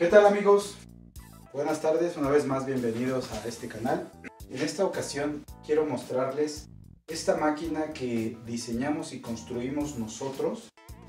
¿Qué tal, amigos? Buenas tardes, una vez más bienvenidos a este canal. En esta ocasión quiero mostrarles esta máquina que diseñamos y construimos nosotros.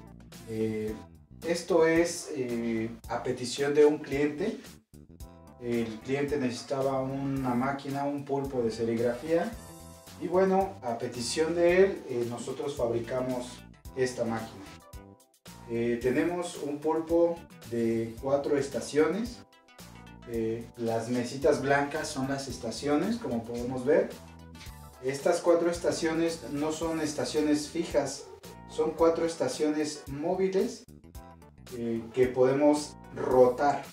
Esto es a petición de un cliente. El cliente necesitaba una máquina, un pulpo de serigrafía, y bueno, a petición de él nosotros fabricamos esta máquina. Tenemos un pulpo de 4 estaciones. Las mesitas blancas son las estaciones, como podemos ver. Estas 4 estaciones no son estaciones fijas, son 4 estaciones móviles que podemos rotar.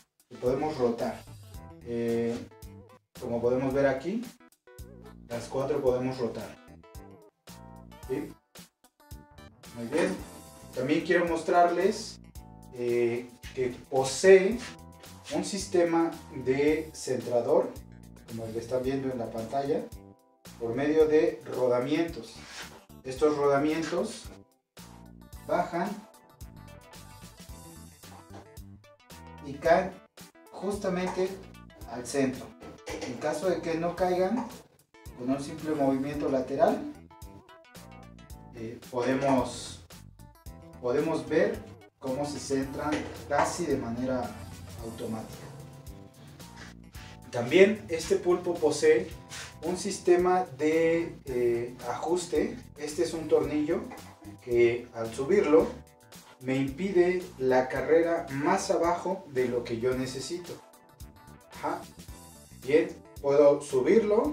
Como podemos ver aquí, las 4 podemos rotar. ¿Sí? Muy bien. También quiero mostrarles que posee un sistema de centrador, como el que están viendo en la pantalla, por medio de rodamientos. Estos rodamientos bajan y caen justamente al centro. En caso de que no caigan, con un simple movimiento lateral podemos ver cómo se centran casi de manera automática. También este pulpo posee un sistema de ajuste. Este es un tornillo que al subirlo me impide la carrera más abajo de lo que yo necesito. Bien, puedo subirlo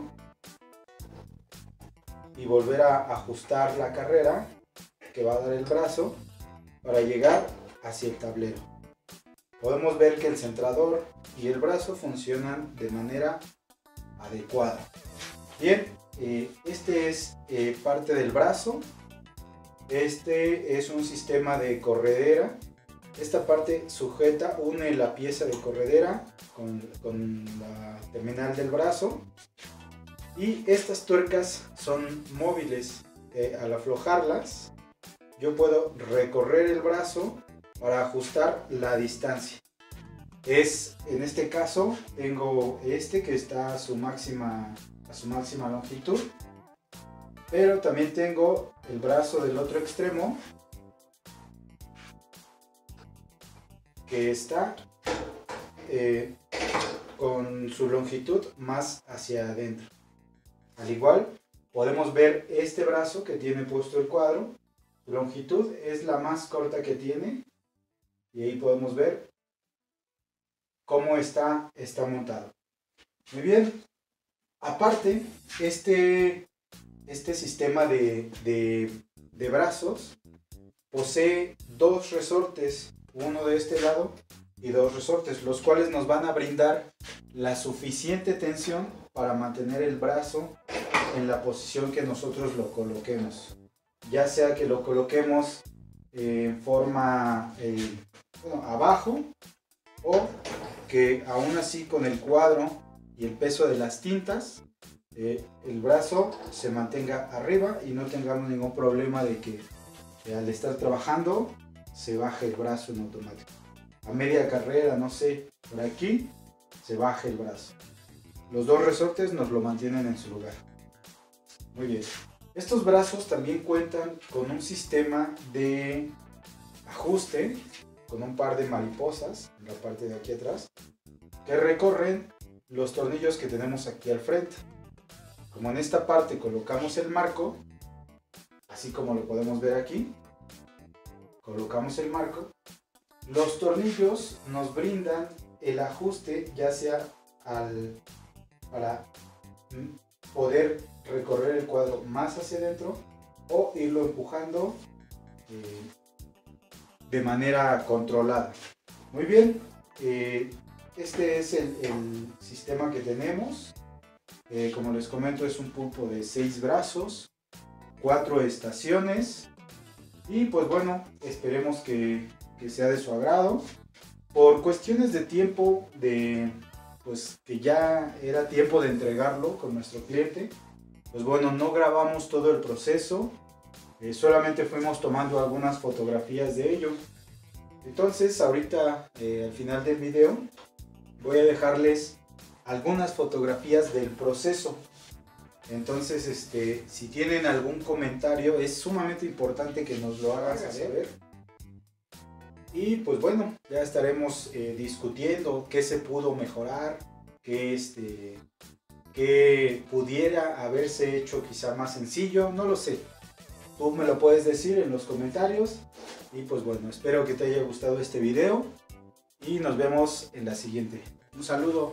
y volver a ajustar la carrera que va a dar el brazo para llegar hacia el tablero. Podemos ver que el centrador y el brazo funcionan de manera adecuada. Bien, este es parte del brazo. Este es un sistema de corredera. Esta parte sujeta, une la pieza de corredera con la terminal del brazo. Y estas tuercas son móviles. Al aflojarlas, yo puedo recorrer el brazo para ajustar la distancia. En este caso tengo este que está a su máxima longitud, pero también tengo el brazo del otro extremo que está con su longitud más hacia adentro. Al igual podemos ver este brazo que tiene puesto el cuadro. Su longitud es la más corta que tiene, y ahí podemos ver cómo está montado. Muy bien. Aparte, este sistema de brazos posee 2 resortes, uno de este lado y 2 resortes, los cuales nos van a brindar la suficiente tensión para mantener el brazo en la posición que nosotros lo coloquemos. Ya sea que lo coloquemos en forma abajo, o que aún así con el cuadro y el peso de las tintas el brazo se mantenga arriba y no tengamos ningún problema de que al estar trabajando se baje el brazo en automático. A media carrera, no sé, por aquí se baje el brazo. Los 2 resortes nos lo mantienen en su lugar. Muy bien. Estos brazos también cuentan con un sistema de ajuste, con un par de mariposas en la parte de aquí atrás, que recorren los tornillos que tenemos aquí al frente. Como en esta parte colocamos el marco, así como lo podemos ver aquí, colocamos el marco, los tornillos nos brindan el ajuste, ya sea para poder recorrer el cuadro más hacia adentro o irlo empujando de manera controlada. Muy bien, este es el sistema que tenemos. Como les comento, es un pulpo de 6 brazos, 4 estaciones, y pues bueno, esperemos que sea de su agrado. Por cuestiones de tiempo, pues que ya era tiempo de entregarlo con nuestro cliente, pues bueno, no grabamos todo el proceso, solamente fuimos tomando algunas fotografías de ello. Entonces ahorita al final del video voy a dejarles algunas fotografías del proceso. Entonces si tienen algún comentario es sumamente importante que nos lo hagan saber. Y pues bueno, ya estaremos discutiendo qué se pudo mejorar, qué pudiera haberse hecho quizá más sencillo, no lo sé. Tú me lo puedes decir en los comentarios. Y pues bueno, espero que te haya gustado este video y nos vemos en la siguiente. Un saludo.